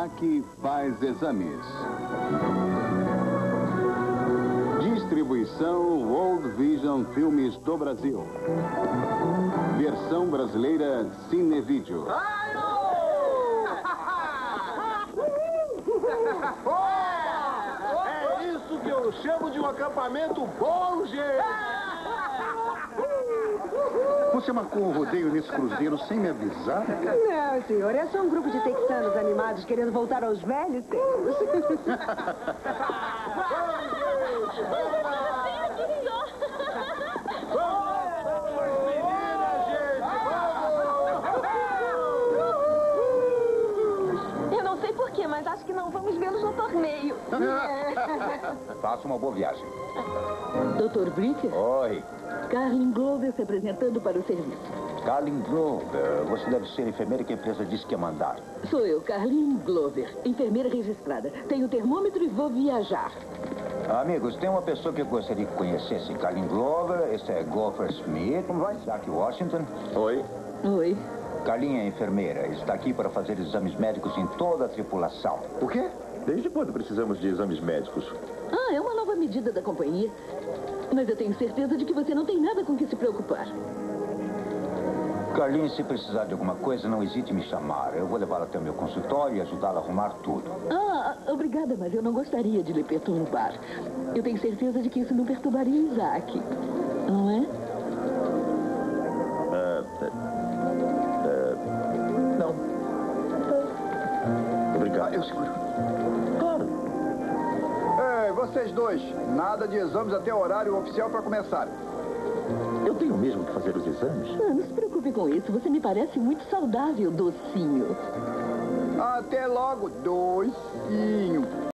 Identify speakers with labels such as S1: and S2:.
S1: Isaac Faz Exames. Distribuição World Vision Filmes do Brasil. Versão brasileira Cinevídeo.
S2: É isso que eu chamo de um acampamento bom, gente!
S3: Você marcou um rodeio nesse cruzeiro sem me avisar?
S4: Não, senhor. É só um grupo de texanos animados querendo voltar aos velhos tempos.
S5: Eu não sei porquê, mas acho que não vamos vê-los no torneio.
S6: Faça uma boa viagem.
S7: Dr. Bricker?
S6: Oi.
S7: Carlin Glover se apresentando para o serviço.
S6: Carlin Glover, você deve ser a enfermeira que a empresa disse que ia mandar.
S7: Sou eu, Carlin Glover, enfermeira registrada. Tenho termômetro e vou viajar.
S6: Amigos, tem uma pessoa que eu gostaria que conhecessem. Carlin Glover, esse é Gopher Smith. Como vai? Isaac Washington. Oi.
S7: Oi.
S6: Carlin é enfermeira. Está aqui para fazer exames médicos em toda a tripulação.
S3: O quê? Desde quando precisamos de exames médicos?
S7: É uma nova medida da companhia. Mas eu tenho certeza de que você não tem nada com que se preocupar.
S6: Carlin, se precisar de alguma coisa, não hesite em me chamar. Eu vou levá-la até o meu consultório e ajudá-la a arrumar tudo.
S7: Obrigada, mas eu não gostaria de lhe perturbar. Eu tenho certeza de que isso não perturbaria Isaac. Não é?
S3: Não. Obrigado. Eu seguro. Claro.
S2: Ei, vocês dois, nada de exames até o horário oficial para começar.
S3: Eu tenho mesmo que fazer os exames?
S7: Não se preocupe com isso. Você me parece muito saudável, docinho.
S2: Até logo, docinho.